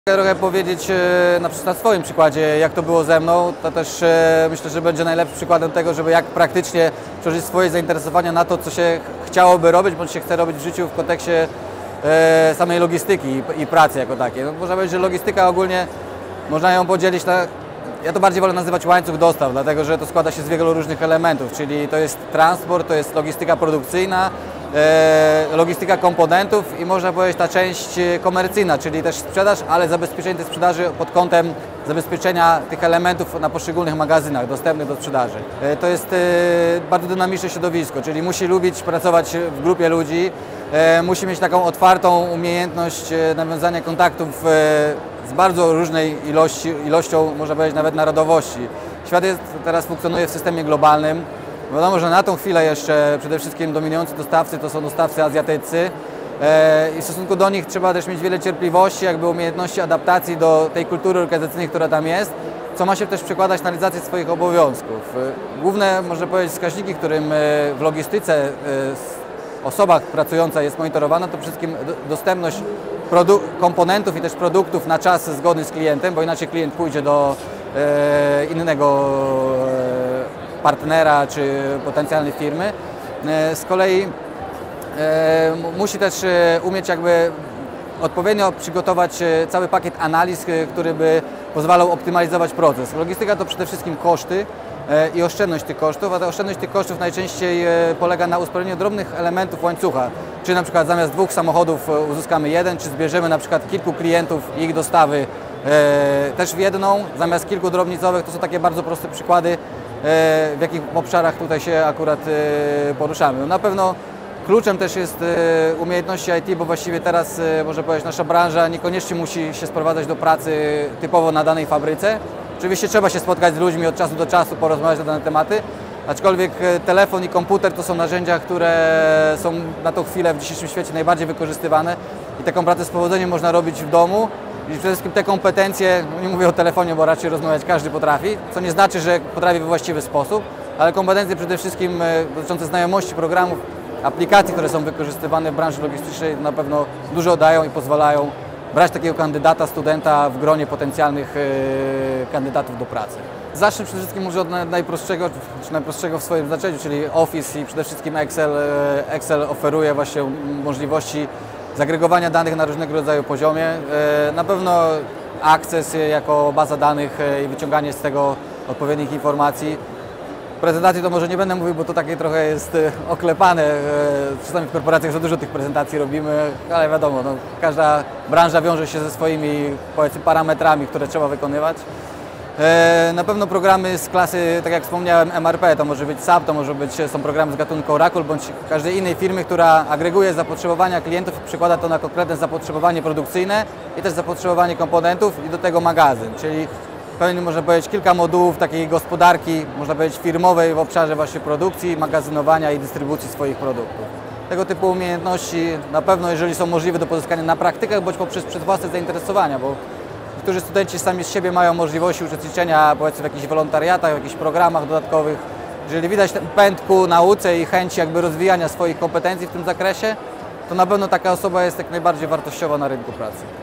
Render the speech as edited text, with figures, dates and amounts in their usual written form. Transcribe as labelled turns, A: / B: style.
A: Trochę powiedzieć na swoim przykładzie, jak to było ze mną, to też myślę, że będzie najlepszym przykładem tego, żeby jak praktycznie przełożyć swoje zainteresowania na to, co się chciałoby robić, bądź się chce robić w życiu w kontekście samej logistyki i pracy jako takiej. No, można powiedzieć, że logistyka ogólnie można ją podzielić na, ja to bardziej wolę nazywać łańcuch dostaw, dlatego że to składa się z wielu różnych elementów, czyli to jest transport, to jest logistyka produkcyjna, logistyka komponentów i można powiedzieć ta część komercyjna, czyli też sprzedaż, ale zabezpieczenie tej sprzedaży pod kątem zabezpieczenia tych elementów na poszczególnych magazynach dostępnych do sprzedaży. To jest bardzo dynamiczne środowisko, czyli musi lubić pracować w grupie ludzi, musi mieć taką otwartą umiejętność nawiązania kontaktów z bardzo różnej ilością, można powiedzieć nawet narodowości. Świat teraz funkcjonuje w systemie globalnym. Wiadomo, że na tą chwilę jeszcze przede wszystkim dominujący dostawcy to są dostawcy azjatyccy i w stosunku do nich trzeba też mieć wiele cierpliwości, jakby umiejętności adaptacji do tej kultury organizacyjnej, która tam jest, co ma się też przekładać na realizację swoich obowiązków. Główne, można powiedzieć, wskaźniki, którym w logistyce osobach pracująca jest monitorowana, to przede wszystkim dostępność komponentów i też produktów na czas zgodny z klientem, bo inaczej klient pójdzie do innego partnera czy potencjalnej firmy. Z kolei musi też umieć jakby odpowiednio przygotować cały pakiet analiz, który by pozwalał optymalizować proces. Logistyka to przede wszystkim koszty i oszczędność tych kosztów, a ta oszczędność tych kosztów najczęściej polega na usprawnieniu drobnych elementów łańcucha. Czy na przykład zamiast 2 samochodów uzyskamy jeden, czy zbierzemy na przykład kilku klientów i ich dostawy też w jedną, zamiast kilku drobnicowych. To są takie bardzo proste przykłady, w jakich obszarach tutaj się akurat poruszamy. No na pewno kluczem też jest umiejętności IT, bo właściwie teraz, można powiedzieć, nasza branża niekoniecznie musi się sprowadzać do pracy typowo na danej fabryce. Oczywiście trzeba się spotkać z ludźmi od czasu do czasu, porozmawiać na dane tematy, aczkolwiek telefon i komputer to są narzędzia, które są na tą chwilę w dzisiejszym świecie najbardziej wykorzystywane i taką pracę z powodzeniem można robić w domu. I przede wszystkim te kompetencje, nie mówię o telefonie, bo raczej rozmawiać każdy potrafi, co nie znaczy, że potrafi we właściwy sposób, ale kompetencje przede wszystkim dotyczące znajomości programów, aplikacji, które są wykorzystywane w branży logistycznej, na pewno dużo dają i pozwalają brać takiego kandydata, studenta w gronie potencjalnych kandydatów do pracy. Zacznę przede wszystkim może od najprostszego w swoim znaczeniu, czyli Office i przede wszystkim Excel. Excel oferuje właśnie możliwości zagregowania danych na różnego rodzaju poziomie. Na pewno Access jako baza danych i wyciąganie z tego odpowiednich informacji. Prezentacji to może nie będę mówił, bo to takie trochę jest oklepane. Czasami w korporacjach za dużo tych prezentacji robimy, ale wiadomo, no, każda branża wiąże się ze swoimi, powiedzmy, parametrami, które trzeba wykonywać. Na pewno programy z klasy, tak jak wspomniałem, MRP, to może być SAP, są programy z gatunku Oracle, bądź każdej innej firmy, która agreguje zapotrzebowania klientów i przekłada to na konkretne zapotrzebowanie produkcyjne i też zapotrzebowanie komponentów i do tego magazyn, czyli pewnie można powiedzieć kilka modułów takiej gospodarki, można powiedzieć firmowej w obszarze właśnie produkcji, magazynowania i dystrybucji swoich produktów. Tego typu umiejętności na pewno, jeżeli są możliwe do pozyskania na praktykach, bądź przez własne zainteresowania, bo niektórzy studenci sami z siebie mają możliwości uczestniczenia, powiedzmy, w jakichś wolontariatach, w jakichś programach dodatkowych. Jeżeli widać ten pęd ku nauce i chęć jakby rozwijania swoich kompetencji w tym zakresie, to na pewno taka osoba jest jak najbardziej wartościowa na rynku pracy.